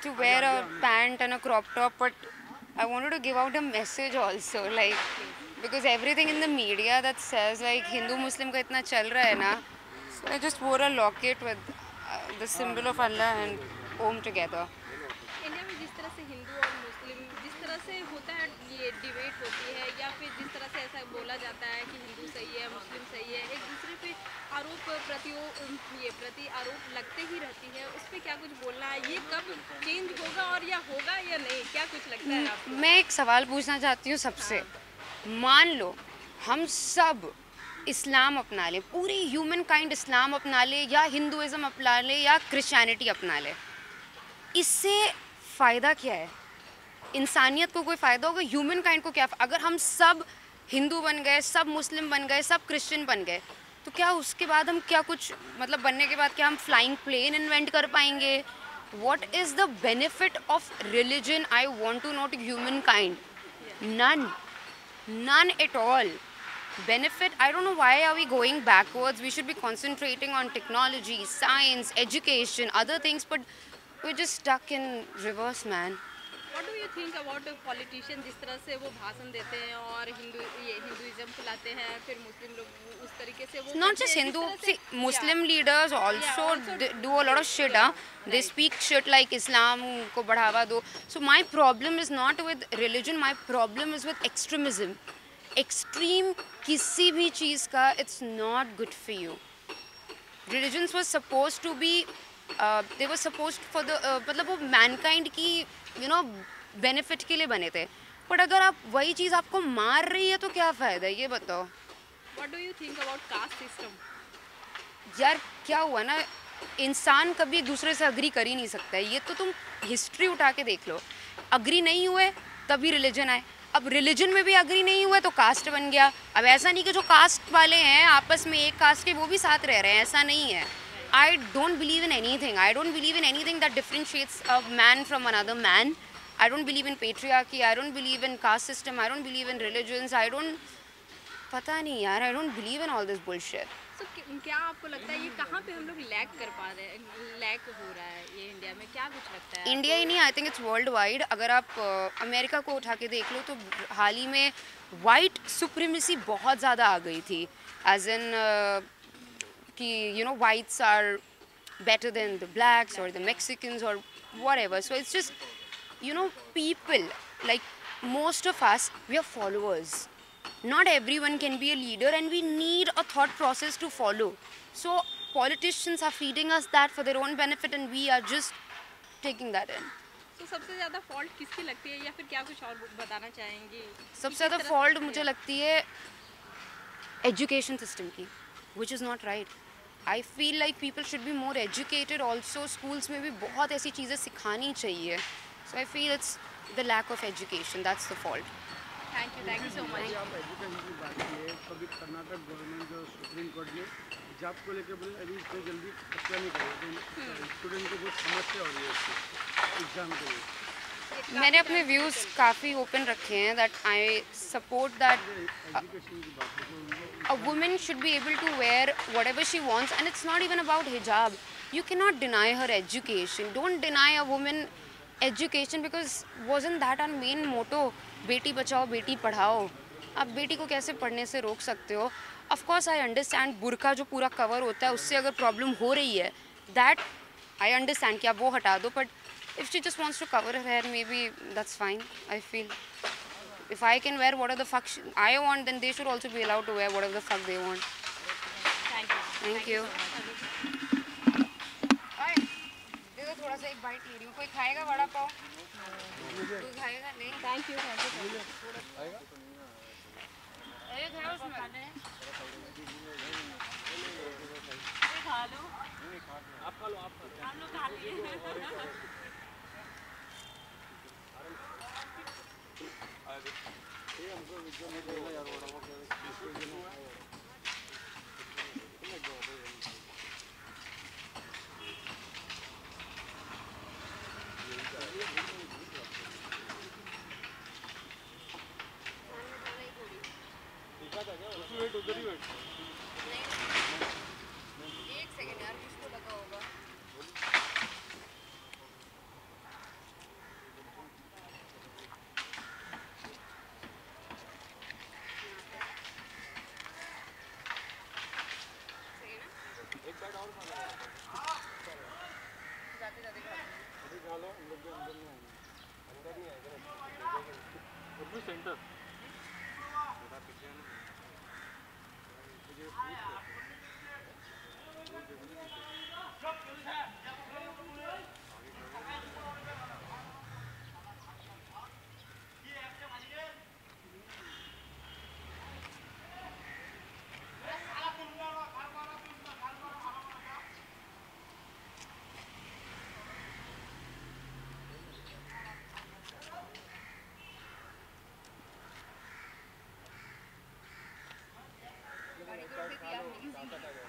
to wear a pant and a crop top, but I wanted to give out a message also, like because everything in the media that says like Hindu Muslim का इतना चल रहा है ना, so I just wore a locket with the symbol of Allah and Om together. India में जिस तरह से हिंदू और मुस्लिम जिस तरह से होता है, ये डिबेट होती है या फिर जिस तरह से ऐसा बोला जाता है कि हिंदू सही है मुस्लिम सही है, एक दूसरे पे प्रति आरोप लगते ही रहती है, उस पर क्या कुछ बोलना है? ये कब चेंज होगा और या होगा या नहीं, क्या कुछ लगता है आपको? मैं एक सवाल पूछना चाहती हूँ सबसे। मान लो हम सब इस्लाम अपना लें, पूरी ह्यूमन काइंड इस्लाम अपना ले या हिंदुइज्म अपना ले या क्रिश्चियनिटी अपना ले, इससे फ़ायदा क्या है? इंसानियत को कोई फ़ायदा होगा? ह्यूमन काइंड को क्या? अगर हम सब हिंदू बन गए, सब मुस्लिम बन गए, सब क्रिश्चियन बन गए, तो क्या उसके बाद हम क्या कुछ मतलब बनने के बाद क्या हम फ्लाइंग प्लेन इन्वेंट कर पाएंगे? What is the benefit of religion? I want to know to humankind. None. None at all. Benefit, I don't know why are we going backwards. We should be concentrating on technology, science, education, other things, but we're just stuck in reverse, man. What do you think about politicians जिस तरह से वो भाषण देते हैं और Hinduism फैलाते हैं, फिर मुस्लिम लोग उस तरीके से वो Not just Hindu, see, Muslim leaders also do a lot of shit, huh? They speak shit like Islam को बढ़ावा दो. So my problem is not with religion, my problem is with extremism. Extreme किसी भी चीज़ का, it's not good for you. Religions were supposed to be, they were supposed for the, मतलब वो mankind की, you know, benefit के लिए बने थे. But अगर आप वही चीज़ आपको मार रही है तो क्या फ़ायदा है, ये बताओ. What do you think about caste system? यार क्या हुआ ना, इंसान कभी एक दूसरे से अग्री कर ही नहीं सकता है. ये तो तुम हिस्ट्री उठा के देख लो. अग्री नहीं हुए तभी रिलीजन आए. अब रिलीजन में भी अग्री नहीं हुआ तो कास्ट बन गया. अब ऐसा नहीं कि जो कास्ट वाले हैं आपस में एक कास्ट के वो भी साथ रह रहे हैं, ऐसा नहीं है. I don't believe in anything. I don't believe in anything that differentiates a man from another man. I don't believe in patriarchy. I don't believe in caste system. I don't believe in religions. I don't, पता नहीं यार, I don't believe in all this bullshit. So, क्या आपको लगता है ये कहाँ पे हम लोग लैग कर पा रहे हैं, लैग हो रहा है ये इंडिया में, क्या कुछ लगता है? इंडिया ही नहीं, I think it's world wide. अगर आप अमेरिका को उठा के देख लो तो हाल ही में वाइट सुप्रीमेसी बहुत ज़्यादा आ गई थी. एज इन कि you know whites are better than the blacks or the Mexicans or whatever. So it's just, you know, people, like most of us, we are followers. Not everyone can be a leader and we need a thought process to follow. So politicians are feeding us that for their own benefit and we are just taking that in. तो सबसे ज़्यादा fault किसकी लगती है या फिर क्या कुछ और बताना चाहेंगी? सबसे ज़्यादा फॉल्ट मुझे लगती है एजुकेशन सिस्टम की, which is not right. I feel like people should be more educated also. Schools में भी बहुत ऐसी चीज़ें सिखानी चाहिए. So I feel it's the lack of education. That's the fault. Thank you so much. आप education की बात की है, कभी कर्नाटक गवर्नमेंट जो सुप्रीम कोर्ट ने हिजाब को लेकर बोले अभी इतने जल्दी फैसला नहीं करेगा, स्टूडेंट को बहुत समस्या हो रही है इसकी एग्जाम के लिए. मैंने अपने व्यूज़ काफ़ी ओपन रखे हैं. That I support that education की बात है a woman should be able to wear whatever she wants, and it's not even about hijab. You cannot deny her education. Don't deny a woman education, because wasn't that our main motto? Beti Bachao Beti Padhao. आप बेटी को कैसे पढ़ने से रोक सकते हो? Of course I understand बुर्का जो पूरा कवर होता है उससे अगर प्रॉब्लम हो रही है, that I understand कि आप वो हटा दो. But if she just wants to cover her hair, maybe that's fine. I feel if I can wear whatever the fuck I want, then they should also be allowed to wear whatever the fuck they want. Thank you. देखो थोड़ा सा एक bite ले रही हूँ. कोई खाएगा वड़ा पाव? कोई खाएगा नहीं? Thank you. एक है उसमें. खा लो. आप खा लो. हम लोग खा लिए. एक सेकंड यार, किसको लगा होगा? उर्दू सेंटर और एक और भी दिया हमने इजी